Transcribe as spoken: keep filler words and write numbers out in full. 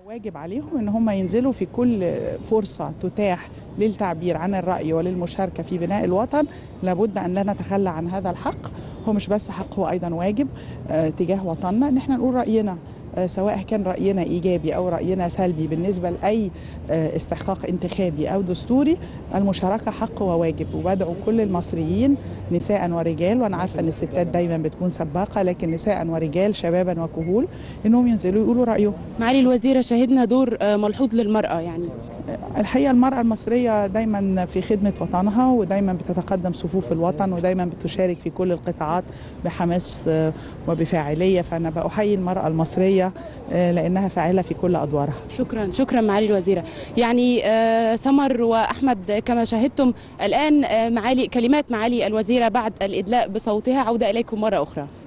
واجب عليهم ان هم ينزلوا في كل فرصة تتاح للتعبير عن الرأي وللمشاركة في بناء الوطن. لابد ان لا نتخلى عن هذا الحق، هو مش بس حق، هو ايضا واجب آه تجاه وطننا ان احنا نقول رأينا، آه سواء كان رأينا ايجابي او رأينا سلبي بالنسبة لاي آه استحقاق انتخابي او دستوري. المشاركة حق وواجب، وبدعو كل المصريين نساء ورجال، وانا عارفة ان الستات دايما بتكون سباقة، لكن نساء ورجال شبابا وكهول انهم ينزلوا يقولوا رأيهم. معالي الوزيرة، شهدنا دور ملحوظ للمرأة، يعني الحقيقة المرأة المصرية دايما في خدمة وطنها، ودايما بتتقدم صفوف الوطن، ودايما بتشارك في كل القطاعات بحماس وبفاعلية. فأنا بأحيي المرأة المصرية لأنها فاعلة في كل أدوارها. شكرا شكرا معالي الوزيرة. يعني سمر وأحمد، كما شاهدتم الآن معالي كلمات معالي الوزيرة بعد الإدلاء بصوتها. عودة إليكم مرة أخرى.